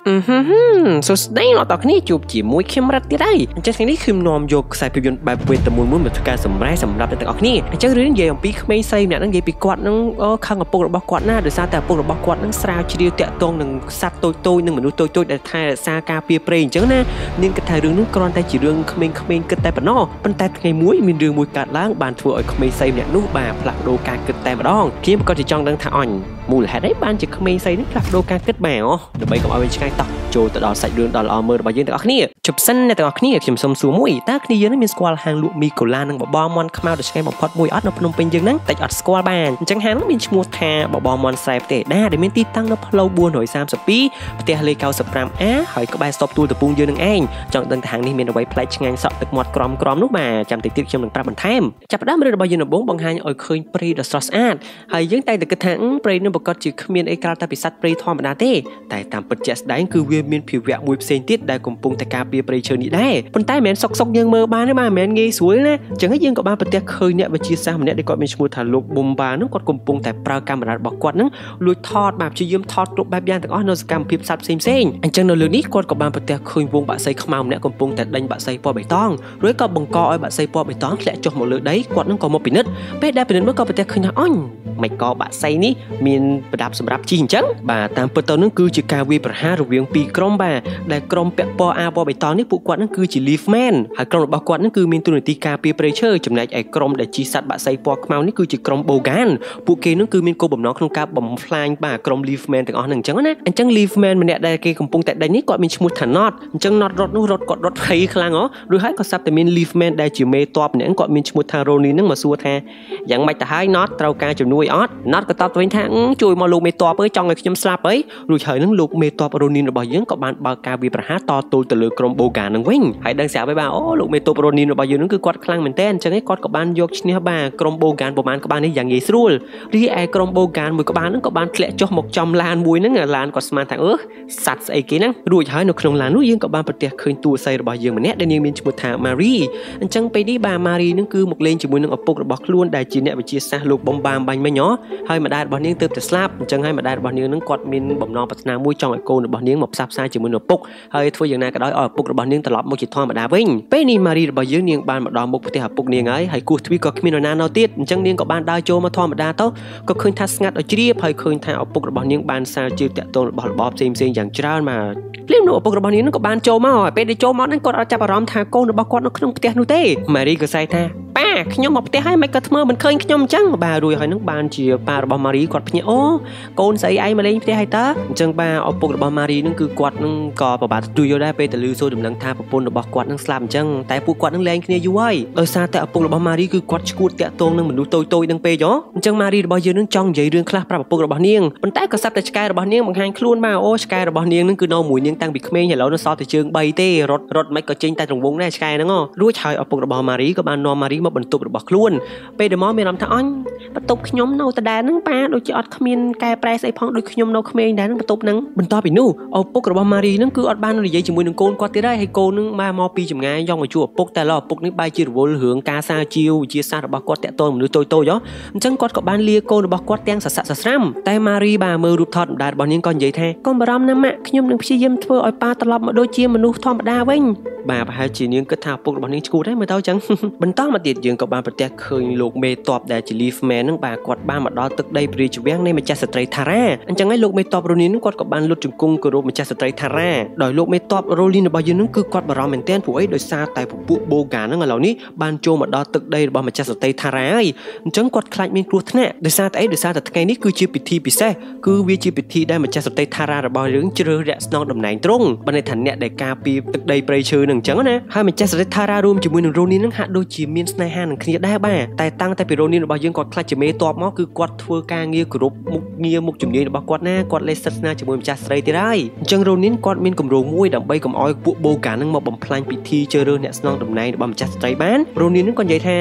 សួស្តីអ្នកទាំងគ្នាជួបជាមួយខ្ញុំរ៉ាត់ទៀតហើយអញ្ចឹងថ្ងៃនេះខ្ញុំនាំយកខ្សែភាពយន្តបែបវេទមន្តមួយមកធ្វើការសម្ដែងសម្រាប់អ្នកទាំងអស់គ្នាអញ្ចឹងរឿងនិយាយអំពីក្មេងស្រីម្នាក់ហ្នឹងនិយាយពីគាត់នឹងខឹងឪពុករបស់គាត់ណាដោយសារតែឪពុករបស់គាត់នឹងស្រាវជ្រាវតាក់ទងនឹងសត្វតូចៗនិងមនុស្សតូចៗដែលថែរក្សាការពារព្រៃអញ្ចឹងណានាងគិតថារឿងនោះគ្រាន់តែជារឿងក្មេងៗគិតតែប៉ុណ្ណោះប៉ុន្តែថ្ងៃមួយមានរឿងមួយកើតឡើងបានធ្វើឲ្យក្មេងស្រីម្នាក់នោះបានផ្លាស់ប្ដូរការគិតតែម្ដងខ្ញុំក៏ចង់ដឹងថាអញមូលហេតុអីបានជាក្មេងស្រីនេះផ្លាស់ប្ដូរការគិតបានដើម្បីកុំឲ្យវិញឆ្ងាយតោះចូលទៅដល់សាច់រឿងដ៏ល្អមើលរបស់យើងទាំងអស់គ្នាជប់សិនអ្នកទាំងអស់គ្នាខ្ញុំសូមសួរមួយតើគ្នាយើងមានស្គាល់ហាងលក់មីកូឡានិងបបរមាន់ខ្មៅដ៏ឆ្ងាញ់បំផុតមួយអត់នៅភ្នំពេញយើងហ្នឹងតែអត់ស្គាល់បានអញ្ចឹងហាងហ្នឹងមានឈ្មោះថាបបរមាន់ស្រែផ្ទះដាដែលមានទីតាំងនៅផ្លូវ432ផ្ទះលេខ 95A ហើយក្បែរស្តុបទួលតពូងយើងនឹងឯងចង់ដឹងថាហាងនេះមានអ្វីប្លែកឆ្ងាញ់សក់ទឹកមាត់ក្រំនោះបាទចាំតិចទៀតខ្ញុំនឹងប្រាប់បន្ថែមចាប់ផ្ដើមរឿងរបស់យើងដំបូងបង្ហាញឲ្យឃើញព្រៃដ៏ស្រស់ស្អាតហើយយើងតែងតែគិតថាព្រៃនឹងប្រកាសជាគ្មានអីក្រៅតែពីសត្វព្រៃធម្មតាទេតែតាមពិតជាក់ស្ដែងគឺវាមានភាវៈមួយផ្សេងទៀតដែលកំពុងតែការពារព្រៃឈើនេះដែរប៉ុន្តែមិនមែនសុកយើងមើលបានទេបាទមិនមែនងាយស្រួលណាអញ្ចឹងយើងក៏បានប្រទះឃើញអ្នកវិទ្យាសាស្ត្រម្នាក់ដែលគាត់មានឈ្មោះថាលោកប៊ុំបានឹងគាត់កំពុងតែប្រើកាមេរ៉ារបស់គាត់នឹងលួចថតបាទព្យាយាមថតគ្រប់បែបយ៉ាងទាំងអស់នៅសកម្មភាពសត្វផ្សេងអញ្ចឹងនៅលើនេះគាត់ក៏បានប្រទះឃើញវងបក្សីខ្មៅម្នាក់កំពុងតែដេញបក្សីពណ៌បៃតងរួចក៏បង្កឲ្យបក្សីពណ៌បៃតងធ្លាក់ចុះមកលើដីគាត់នឹងក៏មកពិនិត្យពេលដែលពិនិត្យមើលក៏ប្រទះឃើញថាអញមិនក៏បក្សីនេះមានប្រដាប់សម្រាប់ជីអញ្ចឹងបាទតាមពិតទៅនឹងគឺជាការវាយប្រហាររវាងពីរក្រុមបាទដែលក្រុមពាក់ពណ៌អាវពណ៌បៃតងនេះពួកគាត់នឹងគឺជា Leafman ហើយក្រុមរបស់គាត់នឹងគឺមានតួនាទីការពារព្រៃឈើចំណែកឯក្រុមដែលជីសត្វបក្សីពណ៌ខ្មៅនេះគឺជាក្រុម Bogan ពួកគេនឹងគឺមានគោលបំណងក្នុងការបំផ្លាញបាទក្រុម Leafman ទាំងអស់ហ្នឹងអញ្ចឹងណាអញ្ចឹង Leafman ម្នាក់ដែលគេកំពុងតែដេញនេះគាត់មានឈ្មោះថា Not អញ្ចឹង Not រត់នោះរត់គាត់រត់ភ័យខ្លាំងហ៎ឬហើយក៏សាប់តែមាន Leafman ដែលជាមេតបម្នាក់គាត់មានឈ្មោះថា Ronnie ហ្នឹងមកសួរថាយ៉ាងម៉េចទៅហើយ Not ត្រូវការជំនួយអត់ Not ក៏តបទៅវិញថាជួយមកលោកមេតបអើយចង់ឲ្យខ្ញុំស្លាប់អីរួចហើយនឹងលោកមេតប Ronnie របស់យើងក៏បានបើកការវាយប្រហារតទល់ទៅលើក្រុម Bogan ហ្នឹងវិញហើយដឹងស្រាប់ហើយបាទអូលោកមេតប Ronnie របស់យើងហ្នឹងគឺគាត់ខ្លាំងមែនតើអញ្ចឹងឯងគាត់ក៏បានយកឈ្នះបាទក្រុម Bogan ប្រហែលក្បាលនេះយ៉ាងងាយស្រួលរីឯក្រុម Bogan មួយក្បាលហ្នឹងក៏បានធ្លាក់ចុះមកចំឡានមួយហ្នឹងឡានក៏ស្មានថាសัตว์ស្អីគេហ្នឹងរួចហើយនៅក្នុងឡាននោះយើងក៏បានប្រទះឃើញតួស្រីរបស់យើងម្នាក់ដែលនាងមានឈ្មោះថា Marie អញ្ចឹងពេលនេះបាទ Marie ហ្នឹងគឺមកលេងជាមួយនឹងឪពុករបស់ខ្លួនដែលជាអ្នកវិទ្យាសាស្ត្រលោកបំបាមបាញ់មិញហើយម្ដាយរបស់នាងទើបតែស្លាប់អញ្ចឹងហើយម្ដាយរបស់នាងហ្នឹងគាត់មានបំណងប្រាថ្នាមួយចង់ឲ្យកូនរបស់នាងមកផ្សះផ្សាជាមួយនឹងឪពុកហើយធ្វើយ៉ាងណាក៏ដោយឲ្យឪពុករបស់នាងត្រឡប់មកជាធម្មតាវិញពេលនេះ Marie របស់យើងនាងបានមកដល់មុខផ្ទះឪពុកនាងហើយគោះទ្វារក៏គ្មាននរណានៅទៀតអញ្ចឹងនាងក៏បានដើរចូលមកធម្មតាទៅក៏ឃើញថាស្ងាត់ឲ្យជ្រាបហើយឃើញថាឪពុករបស់នាងបានសារជឿតាក់ទងរបស់របបផ្សេងយ៉ាងច្រើនមកភ្លាមនោះឪពុករបស់នាងក៏បានចូលមកហើយពេលដែលចូលមកហ្នឹងគាត់អត់ចាប់អារម្មណ៍ថាកូនរបស់គាត់នៅក្នុងផ្ទះនោះទេ Marie ក៏សែកថាប៉ាខ្ញុំមកផ្ទះហើយមិនក៏ធ្មើមិនឃើញខ្ញុំអញ្ចឹងបាទរួចហើយនឹងបានជាប៉ារបស់ Marie គាត់ភ្ញាក់កូនស្អីឯងមកលេងផ្ទះហើយតើអញ្ចឹងបាទឪពុករបស់ Marie នឹងគឺគាត់នឹងក៏ប្របាទទទួលយកដែរពេលទៅលឺសូរដំណឹងថាប្រពន្ធរបស់គាត់នឹងស្លាប់អញ្ចឹងតែពួកគាត់នឹងលែងគ្នាយូរហើយដោយសារតែឪពុករបស់ Marie គឺគាត់ឈួតតាក់ទងនឹងមនុស្សតូចៗនឹងពេកអញ្ចឹង Marie របស់យើងនឹងចង់និយាយរឿងខ្លះប្រាប់ឪពុករបស់នាងប៉ុន្តែក៏សាប់តែឆ្កែរបស់នាងបង្ហាញខ្លួនបាទឆ្កែរបស់នាងនឹងគឺនៅមួយនាងតាំងពីក្មេងឥឡូវនៅសល់តែជើង3ទេរត់មិនក៏ចេញតែត្រង់វងដែរឆ្កែហ្នឹងរួចហើយឪពុករបស់ Marie ក៏បាននាំ Marie មកបន្ទប់របស់ខ្លួនពេលដែលមកមានអារម្មណ៍ថាអញបន្ទប់ខ្ញុំនៅដដែលហ្នឹងប៉ាដូចជាអត់គ្មានកែប្រែស្អីផងដូចខ្ញុំនៅក្មេងដែរហ្នឹងបន្ទប់ហ្នឹងបន្ទាប់ពីនោះឪពុករបស់ Marie ហ្នឹងគឺអត់បាននិយាយជាមួយនឹងកូនគាត់ទៀតហើយហើយកូនហ្នឹងមកពីចម្ងាយយកមកជួបឪពុកតែឪពុកនេះបែរជារវល់រឿងការសារជាវវិទ្យាសាស្ត្ររបស់គាត់តាក់ទងមនុស្សតូចអញ្ចឹងគាត់ក៏បានលាកូនរបស់គាត់ទាំងសស័កសស្រាំតែ Marie បាទមើលរូបថតម្ដាយរបស់នាងក៏និយាយថាកុំបារម្ភណាម៉ាក់ខ្ញុំនឹងព្យាយាមធ្វើឲ្យប៉ាត្រឡប់មកដូចជាមនុស្សធម្មតាវិញបាទប្រហែលជានាងគិតថាឪពុករបស់នាងឈួតហើយមើលទៅអញ្ចឹងបន្តមកទៀតយើងក៏បានប្រទះឃើញលោកមេតបដែលជា Leafman ហ្នឹងបាទគាត់បានមកដល់ទឹកដីព្រះរាជវាំងនៃម្ចាស់ស្ត្រី Thara អញ្ចឹងហើយលោកមេតប Ronin ហ្នឹងគាត់ក៏បានលុតជង្គង់គោរពម្ចាស់ស្ត្រី Thara ដោយលោកមេតប Ronin របស់យើងហ្នឹងគឺគាត់បារម្ភមែនទែនព្រោះអីដោយសារតែពពួក Bogan ហ្នឹងឥឡូវនេះបានចូលមកដល់ទឹកដីរបស់ម្ចាស់ស្ត្រី Thara ហើយអញ្ចឹងគាត់ខ្លាចមានគ្រោះថ្នាក់ដោយសារតែថ្ងៃនេះគឺជាពិធីពិសេសគឺវាជាពិធីដែលម្ចាស់ស្ត្រី Thara របស់យើងជ្រើសរកស្នងតំណែងទ្រង់បើន័យថាអ្នកដែលការពារទឹកដីព្រៃឈើហ្នឹងអញ្ចឹងណាហើយម្ចាស់ស្រី Thara រួមជាមួយនឹង Ronin ហ្នឹងហាក់ដូចជាមានស្នេហានឹងគ្នាដែរបាទតែតាំងតែពី Ronin របស់យើងគាត់ខ្លាចជាមេតបមកគឺគាត់ធ្វើការងារគ្រប់មុខជំនាញរបស់គាត់ណាគាត់លេខសិទ្ធស្នាជាមួយម្ចាស់ស្រីទៀតហើយអញ្ចឹង Ronin គាត់មានគម្រោងមួយដើម្បីកុំឲ្យពួក Bogan ហ្នឹងមកបំផ្លាញពិធីជ្រើសរើសអ្នកស្នងតំណែងរបស់ម្ចាស់ស្ត្រីបាន Ronin ហ្នឹងគាត់និយាយថា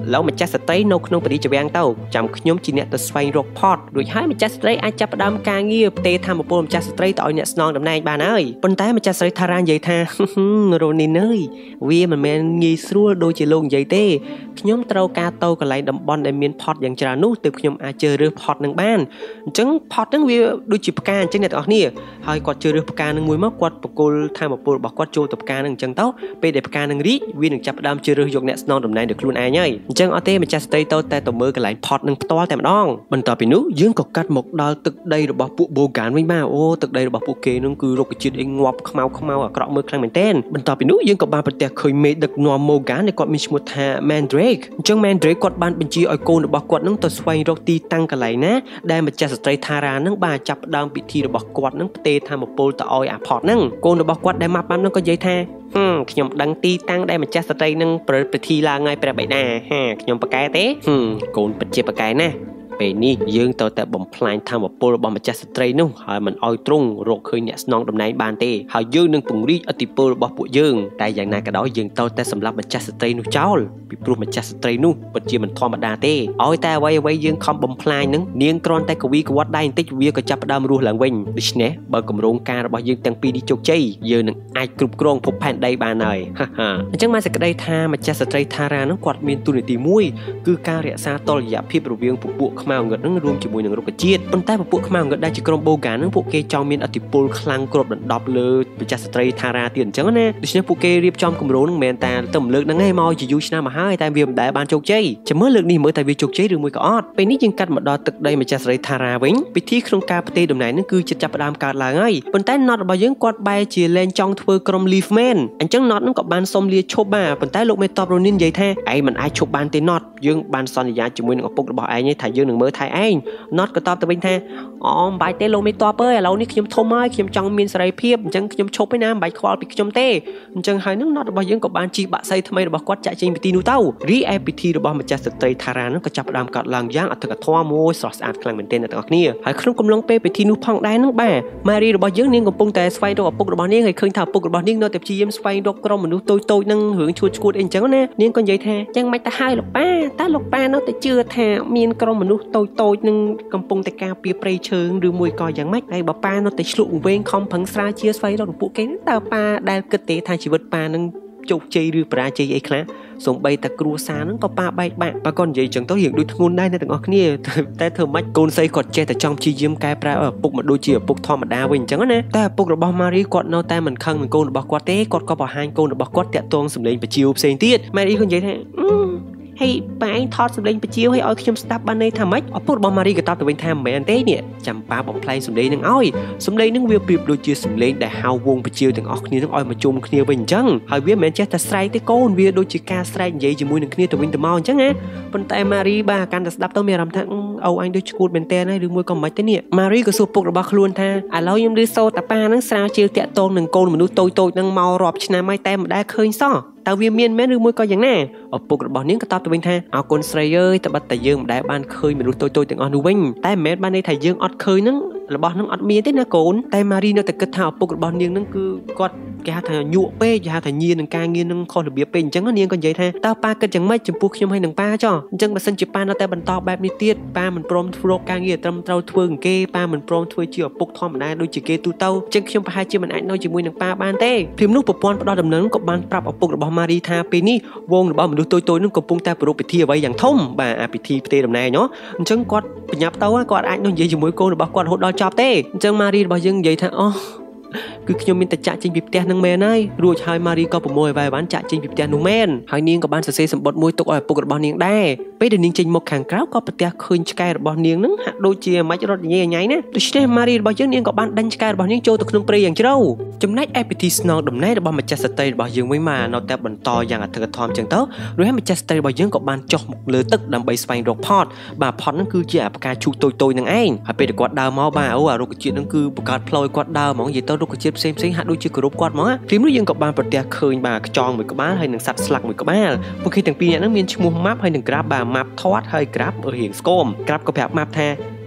แล้วម្ចាស់ស្ត្រីនៅក្នុងបរិយាវាំងទៅចាំខ្ញុំជាអ្នកទៅស្វែងរកផតរួចហើយម្ចាស់ស្ត្រីអាចចាប់ផ្ដើមការងារផ្ទេរធម្មពលម្ចាស់ស្ត្រីទៅឲ្យអ្នកស្នងតំណែងបានហើយប៉ុន្តែម្ចាស់ស្រីថារ៉ានិយាយថារ៉ូនីនអើយវាមិនមែនងាយស្រួលដូចជាលោកនិយាយទេខ្ញុំត្រូវការទៅកន្លែងតំបន់ដែលមានផតយ៉ាងច្រើននោះទើបខ្ញុំអាចជ្រើសរើសផតនឹងបានអញ្ចឹងផតនឹងវាដូចជាផ្កាអញ្ចឹងអ្នកទាំងអស់គ្នាហើយគាត់ជ្រើសរើសផ្កានឹងមួយមកគាត់បកគលធម្មពលរបស់គាត់ចូលទៅផ្កានឹងអញ្ចឹងទៅពេលដែលផ្កានឹងរីកវានឹងចាប់ផ្ដើមជ្រើសរើសយកអ្នកស្នងតំណែងដោយខ្លួនឯងហើយអញ្ចឹងអត់ទេម្ចាស់ស្ត្រីទៅមើលកន្លែងផតនឹងផ្ទាល់តែម្ដងបន្ទាប់ពីនោះយើងក៏កាត់មកដល់ទឹកដីរបស់ពួកបូហ្គានវិញបាទអូទឹកដីរបស់ពួកគេនឹងគឺរុក្ខជាតិងាប់ខ្មៅអាក្រក់មើលខ្លាំងមែនទែនបន្ទាប់ពីនោះយើងក៏បានប្រទះឃើញមេដឹកនាំម៉ូហ្គានដែលគាត់មានឈ្មោះថា Mandrake អញ្ចឹង Mandrake គាត់បានបញ្ជាឲ្យកូនរបស់គាត់នឹងទៅស្វែងរកទីតាំងកន្លែងណាដែលម្ចាស់ស្ត្រីថារ៉ានឹងបានចាប់ផ្ដើមពិធីរបស់គាត់នឹងផ្ទេរធម្មពលទៅឲ្យអាផតនឹងកូនរបស់គាត់ដែលម៉ាប់បាននឹងក៏និយាយថាខ្ញុំដឹងទីតាំងដែលម្ចាស់ស្ត្រីនឹងប្រព្រឹត្តពិធីឡើងឲ្យព្រះបិតាខ្ញុំប្រកែទេកូនពិតជាប្រកែណាពេលនេះយើងត្រូវតែបំផ្លាញធម្មពលរបស់ម្ចាស់ស្ត្រីនោះហើយមិនឲ្យទ្រង់រកឃើញអ្នកស្នងតំណែងបានទេហើយយើងនឹងពង្រីកឥទ្ធិពលរបស់ពួកយើងតែយ៉ាងណាក៏ដោយយើងត្រូវតែសម្លាប់ម្ចាស់ស្ត្រីនោះចោលពីព្រោះម្ចាស់ស្ត្រីនោះពិតជាមិនធម្មតាទេឲ្យតែអ្វីយើងខំបំផ្លាញនឹងនាងគ្រាន់តែកវីកវត្តដៃបន្តិចវាក៏ចាប់ផ្ដើមរស់ឡើងវិញដូច្នេះបើគម្រោងការរបស់យើងទាំងពីរនេះជោគជ័យយើងនឹងអាចគ្រប់គ្រងភពផែនដីបានហើយអញ្ចឹងមកសេចក្តីថាម្ចាស់ស្ត្រីថារ៉ានោះគាត់មានតួនាទីមួយគឺការរក្សាតុល្យភាពរវាងពពួកខ្មៅងឹតនឹងរួមជាមួយនឹងរុក្ខជាតិប៉ុន្តែពពួកខ្មៅងឹតដែលជាក្រុមបូហ្គាននឹងពួកគេចង់មានឥទ្ធិពលខ្លាំងគ្របដណ្ដប់លើម្ចាស់ស្ត្រីថារ៉ាទៀតអញ្ចឹងណាដូច្នេះពួកគេរៀបចំគម្រោងនឹងមិនមែនតែទៅលើកហ្នឹងឯងមកជាយូរឆ្នាំមកហើយតែវាមិនដែលបានជោគជ័យចាំមើលលើកនេះមើលតែវាជោគជ័យឬមួយក៏អត់ពេលនេះយើងកាត់មកដល់ទឹកដីម្ចាស់ស្រីថារ៉ាវិញពិធីក្នុងការផ្ទេរតំណែងនឹងគឺជិតចាប់ផ្ដើមកើតឡើងហើយប៉ុន្តែ Not របស់យើងគាត់បែរជាលែងចង់ធ្វើក្រុម Leafman អញ្ចឹង Not នឹងក៏បានសុំលាឈប់បាទប៉ុន្តែលោកមេតបរ៉ូនីននិយាយថាឯងមិនអាចឈប់បានទេ Not យើងបានសន្យាជាមួយនឹងឪពុករបស់ឯងថាយើងនឹងមើលថែឯង Not ក៏តបទៅវិញថាមិនបាច់ទេលោកមេតបអើយឥឡូវនេះខ្ញុំធំហើយខ្ញុំចង់មានសេរីភាពអញ្ចឹងខ្ញុំឈប់ឯណាមិនបាច់ខ្វល់ពីខ្ញុំទេអញ្ចឹងហើយនឹង Not របស់យើងក៏បានជិះបាក់សីថ្មីរបស់គាត់ចាក់ចេញពីទីនោះទៅរីឯពិធីរបស់ម្ចាស់ស្ត្រីថារ៉ានឹងក៏ចាប់ផ្ដើមកើតឡើងយ៉ាងអធិកអធមមួយស្រស់ស្អាតខ្លាំងមែនទែនអ្នកទាំងអស់គ្នាហើយក្នុងកំឡុងពេលពិធីនោះផងដែរនឹងបាទម៉ារីរបស់យើងនាងកំពុងតែស្វែងរកឪពុករបស់នាងហើយឃើញថាឪពុករបស់នាងនៅតែព្យាយាមស្វែងរកក្រុមមនុស្សតូចៗនឹងរឿងឈួតឈួតអីអញ្ចឹងណានាងក៏និយាយថាចឹងមិនទៅហើយលោកប៉ាតើលោកប៉ានៅតែជឿថាមានក្រុមមនុស្សតូចៗនឹងកំពុងតែការពារព្រៃឈើឬមួយក៏យ៉ាងម៉េចហើយបើប៉ានៅតែឆ្លុកវែងខំប្រឹងស្រាវជ្រាវស្វែងរកពួកគេតើប៉ាដែលគិតទេថាជីវិតប៉ានឹងជោគជ័យឬបរាជ័យអីខ្លះសូម្បីតែគ្រួសារហ្នឹងក៏ប៉ាបែកបាក់ប៉ាគាត់និយាយចឹងទៅរៀងដូចធ្ងន់ដែរអ្នកទាំងអស់គ្នាតែធ្វើម៉េចកូនស្រីគាត់ចេះតែចង់ព្យាយាមកែប្រែឪពុកមកដូចជាឪពុកធម្មតាវិញអញ្ចឹងណាតែឪពុករបស់ម៉ារីគាត់នៅតែមិនខឹងនឹងកូនរបស់គាត់ទេគាត់ក៏បង្ហាញកូនរបស់គាត់តាក់ទងសម្លេងបជាវផ្សេងទៀតម៉ារីគាត់និយាយថាហើយប៉ាឯងថតសម្លេងបជាវឲ្យខ្ញុំស្ដាប់បានន័យថាម៉េចឪពុករបស់ម៉ារីក៏តបទៅវិញថាមិនមែនទេនេះចាំប៉ាបំផ្លែងសម្លេងនឹងឲ្យសម្លេងនឹងវាប្រៀបដូចជាសម្លេងដែលហៅវងបជាវទាំងអស់គ្នានឹងឲ្យមកជុំគ្នាវិញអញ្ចឹងហើយវាមិនមែនចេះតែស្រែកទេកូនវាដូចជាការស្រែកនិយាយជាមួយនឹងគ្នាទៅវិញទៅមកអញ្ចឹងណាប៉ុន្តែម៉ារីបាទកាន់តែស្ដាប់ទៅមានអារម្មណ៍ថាអូអញដូចឈួតមែនតើហើយឬមួយក៏មិនទេនេះម៉ារីក៏សួរពុករបស់ខ្លួនថាឥឡូវខ្ញុំឮសូរតាប៉ានឹងស្រាវជ្រាវតាក់ទងនឹងកូនមនុស្សតូចៗនឹងមករាប់ឆ្នាំហើយតែមិនដែលឃើញសោះតើវាមានមែនឬមួយក៏យ៉ាងណាឪពុករបស់នាងក៏តបទៅវិញថាអរគុណស្រីអើយតែបាត់តែយើងមិនដែលបានឃើញមនុស្សតូចៗទាំងអស់នោះវិញតែមិនមែនបានន័យថាយើងអត់ឃើញនឹងរបស់នឹងអត់មានទេណាកូនតែម៉ារីនៅតែគិតថាឪពុករបស់នាងនឹងគឺគាត់គេហៅថាញក់ពេកគេហៅថាញៀននឹងការងារនឹងខុសរបៀបពេកអញ្ចឹងនាងក៏និយាយថាតើប៉ាគិតយ៉ាងម៉េចចំពោះខ្ញុំហើយនឹងប៉ាចុះអញ្ចឹងបើសិនជាប៉ានៅតែបន្តបែបនេះទៀតប៉ាមិនព្រមធ្វើការងារត្រឹមត្រូវធ្វើនឹងគេប៉ាមិនព្រមធ្វើជាឪពុកធម្មតាដូចជាគេទូទៅអញ្ចឹងខ្ញុំប្រហែលជាមិនអាចនៅជាមួយនឹងប៉ាបានទេព្រមនោះប្រព័ន្ធផ្ដោតដំណឹងក៏បានប្រាប់ឪពុករបស់ម៉ារីថាពេលនេះវងរបស់មនុស្សតូចៗនឹងកំពុងតែប្រារព្ធពិធីអ្វីយ៉ាងធំបាទអាពិធីផ្ទេរតំណែងអញ្ចឹងគាត់បញ្ញាប់ទៅគាត់អាចនឹងនិយាយជាមួយកូនរបស់គាត់រហូតដល់ចប់ទេអញ្ចឹងម៉ារីរបស់យើងនិយាយថាអូគឺខ្ញុំមានតែចាក់ចេញពីផ្ទះនឹងមែនហើយរួចហើយម៉ារីក៏ប្រមូលឲ្យបានចាក់ចេញពីផ្ទះនោះមែនហើយនាងក៏បានសរសេរសម្បត្តិមួយទុកឲ្យឪពុករបស់នាងដែរពេលដែលនាងចេញមកខាងក្រៅក៏ប្រទះឃើញឆ្កែរបស់នាងនឹងហាក់ដូចជាមិនរត់ញ៉ៃញ៉ៃណាដូច្នេះម៉ារីរបស់យើងនាងក៏បានដេញឆ្កែរបស់នាងចូលទៅក្នុងព្រៃយ៉ាងជ្រៅចំណែកឯពិធីស្នងតំណែងរបស់ម្ចាស់ស្ត្រីរបស់យើងវិញមកនៅតែបន្តយ៉ាងអធិកអធមចឹងទៅរួចហើយម្ចាស់ស្ត្រីរបស់យើងក៏បានចុះមកលើទឹកដើម្បីស្វែងរកផតបាទផតហ្នឹងគឺជាអាផ្កាឈូកតូចៗនឹងឯងហើយពេលគាត់ដើរមកបាទអូអារុក្ខជាតិហ្នឹងគឺបង្កើតផ្លូវគាត់ដើរហ្មងនិយាយទៅរុក្ខជាតិផ្សេងហាក់ដូចជាគោរពគាត់មកព្រមនោះយើងក៏បានប្រទះឃើញបាទខ្យងមួយក្បាលហើយនឹងសត្វស្លាក់មួយក្បាលពួកគេទាំងពីរនាក់ហ្នឹងមានឈ្មោះម៉ាប់ហើយនឹងក្រាបបាទម៉ាប់ធាត់ហើយក្រាបរៀងស្គមក្រាបក៏ប្រាប់ម៉ាប់ថា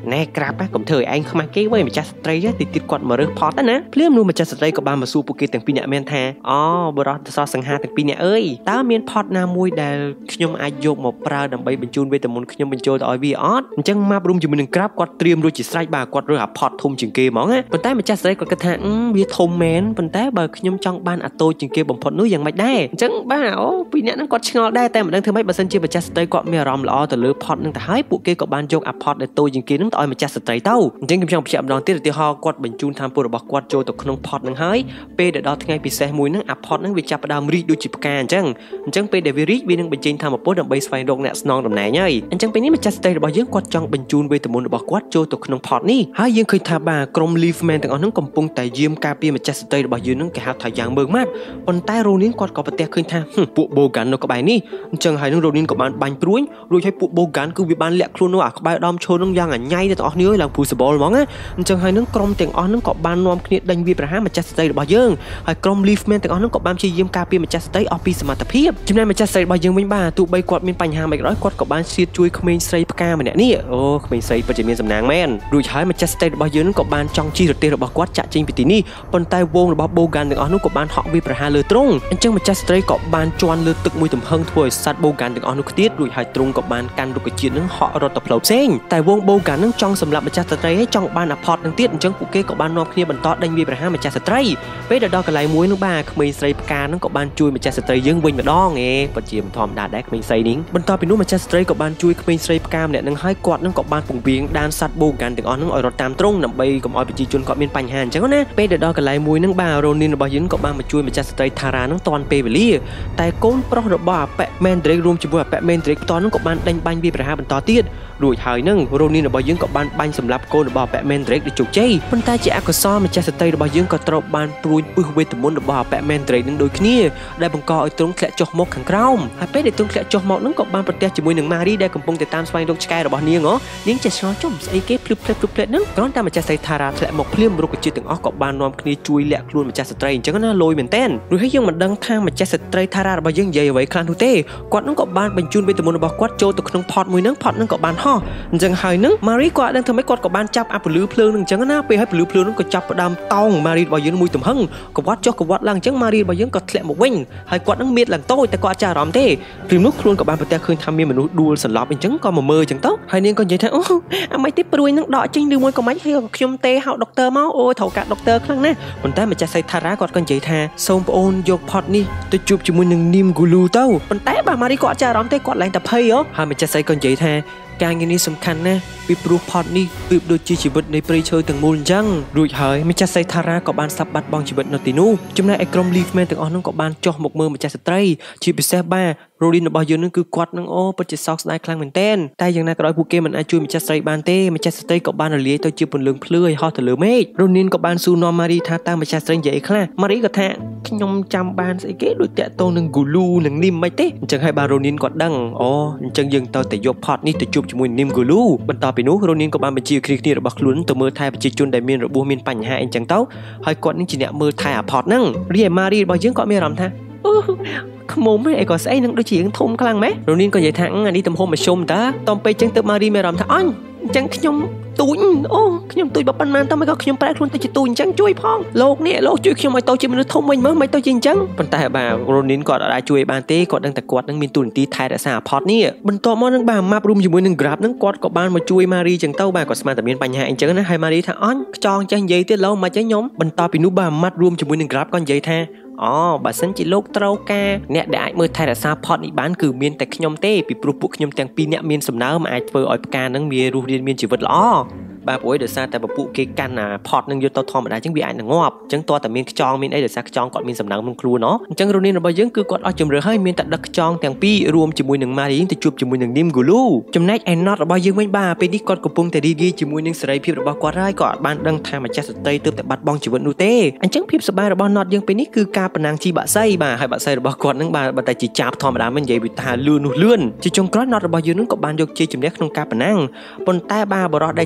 ណែក្រាប់កុំធ្វើឲ្យឯងខ្មាស់គេវិញម្ចាស់ស្ត្រីទីទៀតគាត់មករើសផតណាភ្លាមនោះម្ចាស់ស្ត្រីក៏បានមកសួរពួកគេទាំងពីរអ្នកមែនថាអូបរិសសសង្ហាទាំងពីរអ្នកអើយតើមានផតណាមួយដែលខ្ញុំអាចយកមកប្រើដើម្បីបញ្ជូនវេទមន្តខ្ញុំបញ្ចូលទៅឲ្យវាអត់អញ្ចឹងម៉ាប់រួមជាមួយនឹងក្រាបគាត់ត្រៀមរួចជាស្រេចបាទគាត់រើសអាផតធំជាងគេហ្មងណាប៉ុន្តែម្ចាស់ស្រីគាត់គិតថាវាធំមែនប៉ុន្តែបើខ្ញុំចង់បានអាតូចជាងគេបំផុតនោះយ៉ាងម៉េចដែរអញ្ចឹងបាទអូពីរអ្នកហ្នឹងគាត់ឆ្ងល់ដែរតែមិនដឹងធ្វើម៉េចបើសិនជាម្ចាស់ស្ត្រីគាត់មានអារម្មណ៍ល្អទៅលើផតហ្នឹងទៅហើយពួកគេក៏បានយកអាផតដែលតូចជាងគេហ្នឹងទៅឲ្យម្ចាស់ស្ត្រីទៅអញ្ចឹងខ្ញុំចង់បញ្ជាក់ម្ដងទៀតឧទាហរណ៍គាត់បញ្ជូនថាមពលរបស់គាត់ចូលទៅក្នុងផតហ្នឹងហើយពេលដែលដល់ថ្ងៃពិសេសមួយហ្នឹងអាផតហ្នឹងវាចាប់ផ្ដើមរីកដូចជាផ្កាអញ្ចឹងពេលដែលវារីកវានឹងបញ្ចេញថាមពលដើម្បីស្វែងរកអ្នកស្នងតំណែងហើយអញ្ចឹងពេលនេះម្ចាស់ស្ត្រីរបស់យើងគាត់ចង់បញ្ជូនវេទមន្តរបស់គាត់ចូលទៅក្នុងផតនេះហើយយើងឃើញថាបាទក្រុម Leafman ទាំងអស់ហ្នឹងកំពុងតែយាមការពារម្ចាស់ស្ត្រីរបស់យើងហ្នឹងគេហៅថាយ៉ាងមើងម៉ាត់ប៉ុន្តែរ៉ូនីនគាត់ក៏ប្រទះឃើញថាពួក Bogan នៅក្បែរនេះអញ្ចឹងហើយនឹងរ៉ូនីនក៏បានបាញ់ព្រួយរួចឲ្យពួក Bogan គឺវាបានលាក់ខ្លួននៅអាក្បែរដើមឈើហ្នឹងយ៉ាងអញ្ញៃដល់ទាំងអស់គ្នាឡើងភូសបលហ្មងណាអញ្ចឹងហើយនឹងក្រុមទាំងអស់ហ្នឹងក៏បាននាំគ្នាដេញវាប្រហារម្ចាស់ស្ត្រីរបស់យើងហើយក្រុម Leafman ទាំងអស់ហ្នឹងក៏បានព្យាយាមការពារម្ចាស់ស្ត្រីអស់ពីសមត្ថភាពចំណែកម្ចាស់ស្រីរបស់យើងវិញបាទទោះបីគាត់មានបញ្ហាមិនក៏ដោយគាត់ក៏បានឈៀតជួយក្មេងស្រីផ្កាម្នាក់នេះអូក្មេងស្រីពិតជាមានសំណាងមែនរួចហើយម្ចាស់ស្ត្រីរបស់យើងក៏បានចង់ជិះរទេះរបស់គាត់ចាក់ចេញពីទីនេះប៉ុន្តែវងរបស់ Bogan ទាំងអស់នោះក៏បានហក់វាប្រហារលើទ្រង់អញ្ចឹងម្ចាស់ស្ត្រីក៏បានជន់លើទឹកមួយទំហឹងធ្វើឲ្យសត្វ Bogan ទាំងអស់នោះខ្ទាតរួចហើយទ្រង់ក៏បានកាន់រុក្ខជាតិនឹងហក់រត់ទៅផ្លូវផ្សេងតែវង Bogan នឹងចង់សម្លាប់ម្ចាស់ស្ត្រីហើយចង់បានអាផតនឹងទៀតអញ្ចឹងពួកគេក៏បាននាំគ្នាបន្តដេញវាប្រហារម្ចាស់ស្ត្រីពេលដល់កន្លែងមួយនោះបាទក្មេងស្រីផ្កានឹងក៏បានជួយម្ចាស់ស្ត្រីយើងវិញម្ដងពិតជាមិនធម្មតាដែរក្មេងស្រីនេះបន្ទាប់ពីនោះម្ចាស់ស្ត្រីក៏បានជួយក្មេងស្រីផ្កាម្នាក់នឹងហើយគាត់នឹងក៏បានពង្រៀងដានសត្វ Bogan ទាំងអស់នឹងឲ្យរត់តាមទ្រង់ដើម្បីកុំឲ្យប្រជាជនគាត់មានបញ្ហាអញ្ចឹងណាពេលដល់កន្លែងមួយនឹងបាទរ៉ូនីនរបស់យើងក៏បានមកជួយម្ចាស់ស្ត្រី Tara នឹងតាន់ពេលវេលាតែកូនប្រុសរបស់អាប៉ែ Mandrake រួមជាមួយអាប៉ែ Mandrake ផ្ទាល់នឹងក៏បានដេញបាញ់វាប្រហារបន្តទៀតរួចហើយនឹងរ៉ូនីនរបស់យើងក៏បានបាញ់សម្លាប់កូនរបស់អាប៉ែ Mandrake ដោយជោគជ័យប៉ុន្តែជាអកុសលម្ចាស់ស្ត្រីរបស់យើងក៏ត្រូវបានព្រួយពឹសវេទមន្តរបស់អាប៉ែ Mandrake នឹងដូចគ្នាដែលបង្កឲ្យទ្រង់ធ្លាក់ចុះមកខាងក្រោមហើយពេលដែលទ្រង់ធ្លាក់ចុះមកនឹងក៏បានប្រទះជាមួយនឹង Marie ដែលកំពុងតែតាមស្វែងរកឆ្កែរបស់នាងនាងចេះឆ្ងល់ចុះស្អីគេភ្លឹបហ្នឹងគ្រាន់តែម្ចាស់ស្រី Tara ធ្លាក់មកភ្លាមរុក្ខជាតិទាំងអស់ក៏បាននាំគ្នាជួយលាក់ខ្លួនម្ចាស់ស្ត្រីអញ្ចឹងណាលយមែនតើរួចហើយយើងមិនដឹងថាម្ចាស់ស្ត្រី Tara របស់យើងនិយាយអ្វីខ្លះនោះទេគាត់នឹងក៏បានបញ្ជូនវេទមន្តរបស់គាត់ចូលទៅក្នុងផតមួយហ្នឹងផតហ្នឹងក៏បានហោះអញ្ចឹងហើយនឹង Marie គាត់ដឹងថាម៉េចគាត់ក៏បានចាប់អាពលឺភ្លើងហ្នឹងអញ្ចឹងណាពេលហើយពលឺភ្លើងហ្នឹងក៏ចាប់ផ្ដើមតោង Marie របស់យើងមួយទំហឹងក៏វត្តចុះក៏វត្តឡើងអញ្ចឹង Marie របស់យើងក៏ធ្លាក់មកវិញហើយគាត់នឹងមៀតឡើងតូចតែគាត់អត់ចាអារម្មណ៍ទេព្រមនោះខ្លួនក៏បានប្រទះឃើញថាមានមនុស្សដួលសន្លប់អញ្ចឹងក៏មកមើលអញ្ចឹងទៅហើយនាងក៏និយាយថាអូអាម៉េចទេព្រួយនឹងដកចេញឬមួយក៏មិនហើយខ្ញុំទេហៅដុកទ័រមកអូត្រូវការដុកទ័រខ្លាំងណាស់ប៉ុន្តែម្ចាស់ស្រី Tara គាត់ក៏និយាយថាសូមប្អូនយកផតនេះទៅជួបជាមួយនឹងនីមហ្គូលូទៅប៉ុន្តែបាទ Marie គាត់អត់ចាអារម្មណ៍ទេគាត់ឡើងតែភ័យហើយម្ចាស់ស្រីក៏និយាយថាការងារនេះសំខាន់ណាស់ពីព្រោះផតនេះប្រៀបដូចជាជីវិតនៃព្រៃឈើទាំងមូលអញ្ចឹងរួចហើយម្ចាស់ស្រី Tara ក៏បានសាប់បាត់បង់ជីវិតនៅទីនោះចំណែកឯក្រុម Leafman ទាំងអស់នោះក៏បានចុះមកមើលម្ចាស់ស្ត្រីជាពិសេសបាទ Ronin របស់យើងនឹងគឺគាត់នឹងពិតជាសោកស្ដាយខ្លាំងមែនទែនតែយ៉ាងណាក៏ដោយពួកគេមិនអាចជួយម្ចាស់ស្រីបានទេម្ចាស់ស្ត្រីក៏បានរលាយទៅជាពន្លឺភ្លឺឲ្យហោះទៅលើមេឃ Ronin ក៏បានសួរនាំ Marie ថាតើម្ចាស់ស្រីនិយាយអីខ្លះ Marie ក៏ថាខ្ញុំចាំបានស្អីគេដូចតាក់ទងនឹង Gulu និង Nim មិនទេអញ្ចឹងហើយបាទ Ronin គាត់ដឹងអញ្ចឹងយើងទៅតែយកផតនេះទៅជួបជាមួយ Nim Gulu បន្ទាប់ពីនោះ Ronin ក៏បានបញ្ជាគ្នារបស់ខ្លួនទៅមើលថែប្រជាជនដែលមានរបួសមានបញ្ហាអីចឹងទៅហើយគាត់នឹងជាអ្នកមើលថែអាផតហ្នឹងរីឯ Marie របស់យើងគាត់មានអារម្មណ៍ថាខ្មុំអីក៏ស្អីនឹងដូចជាធំខ្លាំងម៉េះ Ronin ក៏និយាយថាអានេះទំហំមធ្យមតើតំពេលចឹងទៅ Marie មានអារម្មណ៍ថាអញ្ចឹងខ្ញុំទូចខ្ញុំទូចបើប៉ុន្មានតើមិនក៏ខ្ញុំប្រែខ្លួនទៅជាទូចអញ្ចឹងជួយផងលោកជួយខ្ញុំឲ្យទៅជាមនុស្សធំវិញមើលមិនទៅជាអញ្ចឹងប៉ុន្តែបាទ Ronin គាត់អាចជួយបានទេគាត់ដឹងតែគាត់នឹងមានទូនាទីថែរក្សាអាផតនេះបន្ទាប់មកនឹងបាទ map រួមជាមួយនឹង Grab នឹងគាត់ក៏បានមកជួយ Marie អញ្ចឹងទៅបាទគាត់ស្មានតែមានបញ្ហាអញ្ចឹងណាហើយ Marie ថាខ្ចង់ចេះនិយាយទៀតឡូវមិនអញ្ចឹងខ្ញុំបន្ទាប់ពីនោះបាទ map រួមជាមួយនឹង Grab ក៏និយាយថាបើសិនជាលោកត្រូវការអ្នកដែលអាចមើលថែរក្សាផតនេះបានគឺមានតែខ្ញុំទេពីព្រោះពួកខ្ញុំទាំងពីរអ្នកមានសំណើមអាចធ្វើឲ្យផ្កានឹងមានរស់រានមានជីវិតល្អបាទព្រោះដោយសារតែពពួកគេកាន់ផតនឹងយកទៅធម្មតាអញ្ចឹងវាអាចនឹងងាប់អញ្ចឹងតើតែមានខ្ចង់មានអីដោយសារខ្ចង់គាត់មានសំណើមក្នុងខ្លួនអញ្ចឹង Ronin របស់យើងគឺគាត់អស់ជំរឿហើយមានតែដឹកខ្ចង់ទាំងពីររួមជាមួយនឹង Marie ទៅជួបជាមួយនឹង Nim Gulu ចំណែកឯ Not របស់យើងវិញបាទពេលនេះគាត់កំពុងតែរីករាយជាមួយនឹងសេរីភាពរបស់គាត់ហើយគាត់បានដឹងថាម្ចាស់ស្ត្រីទើបតែបាត់បង់ជីវិតនោះទេអញ្ចឹងភាពសប្បាយរបស់ Not យើងពេលនេះគឺការប្រណាំងជីបាក់សៃបាទហើយបាក់សៃរបស់គាត់នឹងបាទបើតែជាចាប់ធម្មតាមិននិយាយវាថាលឿនជាចុងក្រោយ Not របស់យើងនឹងក៏បានយកជ័យជំនះក្នុងការប្រណាំងប៉ុន្តែបាទបរិះដែលជាគីង្គក់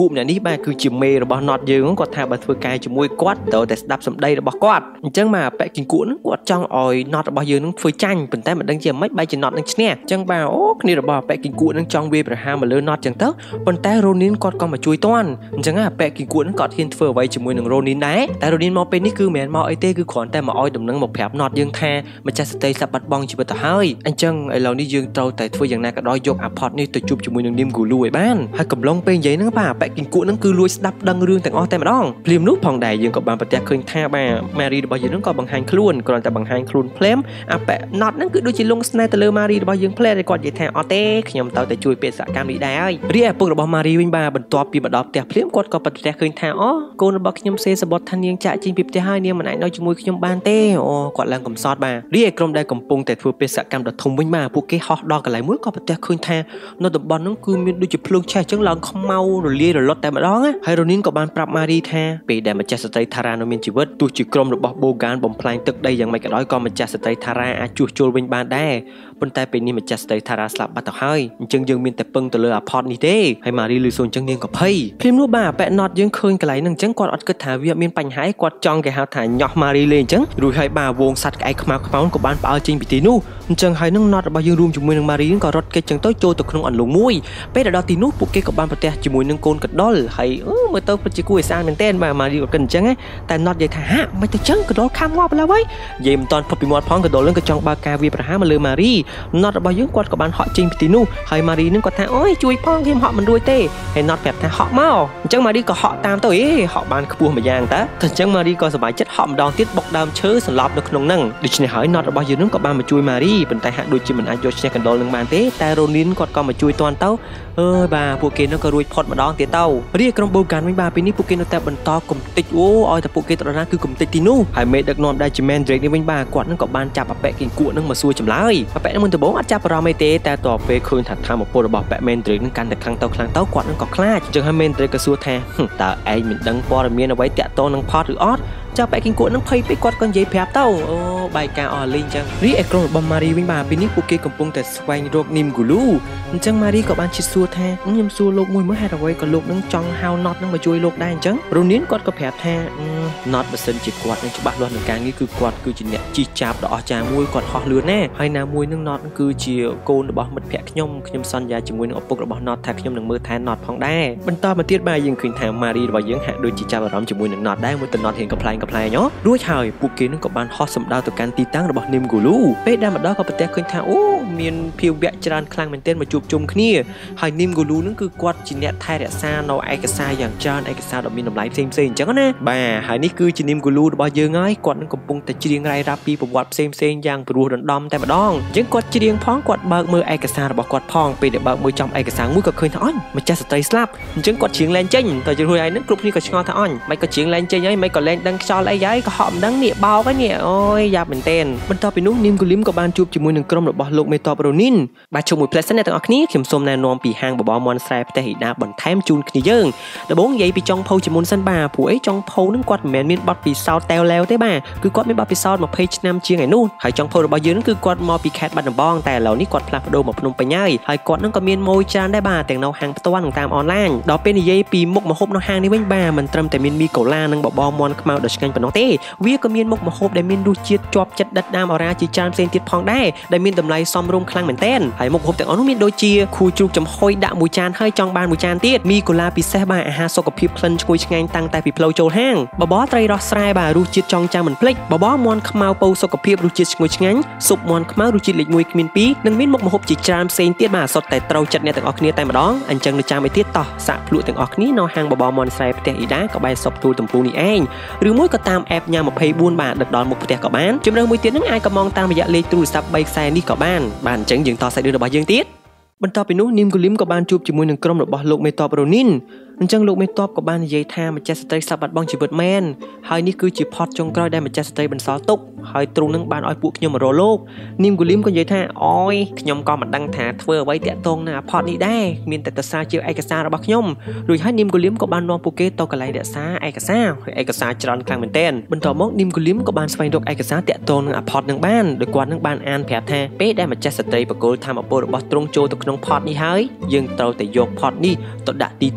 cụ này đi ba cứ chỉ mê rồi bỏ nọt dương còn thà bà thưa cài chỉ môi quát tớ để đạp sầm đây là bỏ quát chẳng mà bẹ kinh cụ nó quát trong ỏi nọt bỏ dương nó phơi chanh bình tay mà đang chỉ mấy bay chỉ nọt đang nè chẳng bà ô này là bỏ bẹ kinh cụ nó trong bê bà ham mà lơ nọt chẳng tớ bình tay Ronin quát con mà chui toan chẳng à bẹ kinh cụ nó quát hiên phơi vậy chỉ môi đường Ronin đấyแต่ Ronin mò bên ní cứ mẹ mò ấy tê cứ khoảnแต่mà ỏi đầm nâng một phèp nọt dương tha mà cha stay sập bật bong chỉ bật tờ hơi anh chẳng ai lâu ní dương trâu tại phơiอย่างนั้นก็đòiยกapartนี่ตัวจุบchỉ môi đường niêm gù lùiบ้านให้กับลงเป็นvậy nó bà bẹ kinh cụ nó cứ lùiดับดังเรื่องแต่งอแต่มาดองพลิมนุ๊กพองได้ยังกับบางประเทศเคยท่าบ่ามารีดบอยยังก็บางฮันคลุนก่อนแต่บางฮันคลุนเพลมอ่ะแปะน็อตนั่นคือดูจิลงสไนเตอร์มารีดบอยยังเพลย์ก่อนจะแทงออเต้ขยำเตาแต่ช่วยเปลี่ยนสการนี้ได้เรียกพวกเราบอมารีวินบาบรรทอปีบัดดอกแต่เพลมกดก็ประเทศเคยท่าอ๋อโกนบอกขยำเซสบอททันยังจะจริงปีบจะให้เนี่ยมันไหนน้อยจมูกขยำบานเต้อ๋อกดแรงกำซอดบ่าเรียกกรมได้กำปงแต่ช่วยเปลี่ยนสการดอกทงวินบาพวกเกฮอดอกกันหลายมื้อก็ประเทศเคยท่านอตบอลนั่นคือมีดูจิพลุงแช่จังหลังขมเมาหรือเลี้ยหรือลดแต่มาดองอ่ะไฮโรนินกับบานปรับมารีท่าปีได้มาจัดสเตย์ธาราโนมินจิวัตตัวจิกรมระบบโบการบ่มพลายตึกได้อย่างไม่กระด้อยก็มาจัดสเตย์ธาราอาจูโจลเป็นบานได้บนใต้เป็นนี่มาจัดสเตย์ธาราสลับบัตรให้จึงยังมีแต่ปึงตัวเลือพอดนี่เด้ให้มารีลุยโซนจังเนียงกับเฮ้ยพิมพ์รูปบ่าแปะนอดยังเคยกันไหลนั่งจังกอดอัดกระถาเวียมีปัญหากอดจองแกหาถ่ายหยอกมารีเลยจังรู้ให้บ่าวงสัตว์ไอ้ขมาขมากับบ้านเปล่าจริงปีตีนู่จังให้นั่งนอดบ่ยังรวมจมูกนั่งมารีนั่งก็รถเกจังโต้โจตกขนมอ่อนลงมุ้ยเป็ดดอตีนู่ปุกเกกับบ้านประเทศจมูกนั่งโกนกัดดอลให้เมื่อโตปัจจุบันสร้างเป็นเต้นมารีกับกันจังไงแต่นอดใหญ่ถ่ายฮะไม่แต่จังกระโดดข้ามงอไปแล้วไว้เยี่ยมตอนพอปีมอดพร้อมกระโดดเรื่องกระจองบากาวีประหารมาเลยมารีนอดบ่ยังกอดกับบ้านhọจริงปีตีนู่ให้มารีนั่งก็ถ่ายโอ้ยช่วยพ้องทีมhọมันด้วยเต้ให้นอดแบบถ่ายhọเมาจังมารีก็họตามตัวhọบ้านขบวนมาอย่างแต่ถึงจังมารีก็สบายจัดhọดองติดบกดำเชื้อสลับในขนมนั่งดิฉันหายนอดบ่ยังนั่งกับบ้านมาช่วยมารีเป็นแต่หากโดยจิมันอายุเช่นกันโดนเรื่องบ้านเต้แต่โรนินก็มาช่วยตอนเต้าบ่าพวกเกณฑ์นั่งก็รวยพอดมาดองเต้าเรียกกรมโบการไม่บ่าปีนี้พวกเกณฑ์แต่บรรทอกลุ่มติดโอ้ยแต่พวกเกณฑ์ตอนนั้นคือกลุ่มติดตีนู่หายเมดักนอนได้จิแมนเดรกนี่ไม่บ่ากอดนั่งกับบ้านจับแปะกินกุ้งนั่งมาสู้จำเลยแปะนั่งมันตะบงอาจจะปราไม่เต้แต่ต่อไปคืนถัดทางมาโปรบอกแปะเมนเดรกนั่งกันแต่ครั้งเต้ากอดนั่งก็คลาดจึงให้เมนเดรกกระสู้แทนแต่ไอ้มันดังปอร์เมียนเอาไว้แตะโตนั่งพอดหรือออดจะไปกินกุ้งนั่งเพย์ไปกอดกันยัยแผลเต้าโอ้ใบกาออลิงจังรีเอกรมบอมมารีวิ่งบ่าปีนี้พวกเกณฑ์กำปงแต่สวายโรคนิมกูลูจังมารีกับบ้านชิซัวแทนยำซัวโลกมวยเมื่อให้เราไว้กับโลกนั่งจองฮาวนอตนั่งมาช่วยโลกได้จังรุ่นนี้กอดก็แผลแทนน็อตเปอร์เซ็นต์จีกอดในฉบับล้วนหนึ่งการนี้คือกอดคือจีเนี่ยจีจับดอกจามวยกอดหอเลือแน่ให้นามวยนั่งน็อตคือจีโกนบอกมันแผลขย่มซันยาจีมวยนั่งอบปกระบอกน็อตแทกขย่มหนึ่งมือแทนน็อตพองได้บรรทอมาเทียบมายังคืนแทนมารีว่ายังหาโดยจีจับร้อมจีมวยหนึ่งน็อตได้มวยแต่น็อตเห็นกับพลายเนาะด้วยชายปูเกนั่งกับบ้านฮอสสำดาวต่อการตีตั้งระบบนิมกูลูเป๊ะได้มาดอกกับประเทศคืนแทนโอ้เมียนเพียวเบียจานคลางเหมือนเต้นมาจูบจุ่มขี้ให้นิมกูลูนั่นคือกอดจีเนี่ยไทยแต่ซาโนไอกษาอย่างจานไอกษาดอกมีน้ำลายเซ็งจังนะบ่าหายนี่คือจีนิมกูลูบ่เยอะง่ายกอดนั่งกับปงแต่จีเรียงไรรับปีประวัติเซ็งอย่างปรูดดอมแต่มาดองยังกอดจีเรียงพ้องกอดเบิกมือไอกษาระบบกอดพ้องไปเดี๋ยวเบิกมือจอมไอกษามุ้ยก็เคยท้อนมันจะสเตย์สลับยังกอดเฉียงแรงเจงแต่จะรวยไอ้นั่นกลุ่มนี้ก็ชงท้อนไม่ก็เฉียงแรงเจงยัยไม่ก็แรงดังจอไอ้ยัยก็หอมดังเนี่ยเบาก็เนี่ยโอ้ยยาเป็นเต้นบรรทอไปนุ่งนิมกุลิมกับบานจูบจมูกหนึ่งกลมระบบโลกเมตอโปรนินบาชมูเพลสเนตต่างนี้เข็มส้มแนวนอมปีหางบบมอนแซปแต่หินาบนแทมจูนขณีเยิงแต่บงใหญ่ปีจองโพจมูกสันบ่าผัวไอ้จองโพนั่งกอดแมนมีบัดปีซาวเตลแล้วได้บ่าคือกอดไม่บัดปีซาวมาเพจนำเชียงไอ้นู่นหายจองโพระบายยืนคือกอดมอปีแคทบัดบ้องแต่เหล่านี้กอดพลาดโดมาพนมไปง่ายหายกอดนั่งก็เมียนโมยจานได้บ่าแต่งเนาหางตะวันตามออนไลน์ดอกเป็นใหญ่ปีมุกมาฮบเนาหางนี่เว้นบ่ามันตรมแต่มีโกลานั่งบบมอนขมาเดชกันปนน้องเต้เวียก็เมียนมุกมาฮบได้เมียนดูเจียดจอบจัดดัดน้ำเอาราจีจานเซนติดพองได้ได้มีดำไรซ้อมรวมคลังเหมือนเต้นหายมุกฮบแต่อนุมีโดยเจียคูจูจำห้อยดะมูจานให้จองบานมูจานตีดมีกุลาปีเซบาอาหารสกปรกพลันช่วยงานตั้งแต่ปีเพลาโจห้างบ่บ่ไตรรอสไลบารูจิตจองจาเหมือนพลิกบ่มอนขมาวปูสกปรกรูจิตช่วยงานสุบมอนขมาวรูจิตเล็กมวยมินปีนังมีมุกมาฮบจีจานเซนติดมาสดแต่เตาจัดเนี่ยแต่ออกเนี่ยแต่มาดองอันจังในจานไปตีดต่อสะพลุแต่ออกนี้นอห้างบ่มอนไซเตอีด้ากับใบศพตูตุ่มปูนี่เองหรือมวยก็ตามแอปยามาเพย์บูนบาดัดดอนมุกเตะกับบ้านจำเรื่องมวยเตี้ยนั่งไอก็มองตามระยะเลตูซับใบไซนี่กับบ้านจังยังต่อใส่เดือดบ่ยังตีดบรรทอไปนู้นนิมกุลิมกับบ้านจูบจมูกหนึ่งกลมระบบโลกเมตอโปรนินจังลูกไม่ตอบกับบ้านยัยท่ามันจะสเตย์สับบัดบองจีบดแมนหายนี่คือจีพอดจงกรอยได้มันจะสเตย์เป็นซอตุกหายตรงนั่งบ้านอ้อยปุกยมมาโรโลกนิมกุลิมก็ยัยท่าอ้อยยมก็มันดังถาเฟื่อไว้เตะตรงนะพอดนี่ได้มีแต่ตะซาเจียวไอกษาระบักยมโดยให้นิมกุลิมกับบ้านนองปุกเกตโตกันไหลเดะซาไอกษาจรอนกลางเป็นเต้นบรรทอมกนิมกุลิมกับบ้านสไปดกไอกษาเตะตรงนะพอดนั่งบ้านโดยกวาดนั่งบ้านอ่านแผลแท้เป๊ะได้มันจะสเตย์ปะโกลทำเอาโปรบอตรงโจตกนงพอดนี่หายยังเตาแต่โยกพอดนี่ตดดะตีตังขนม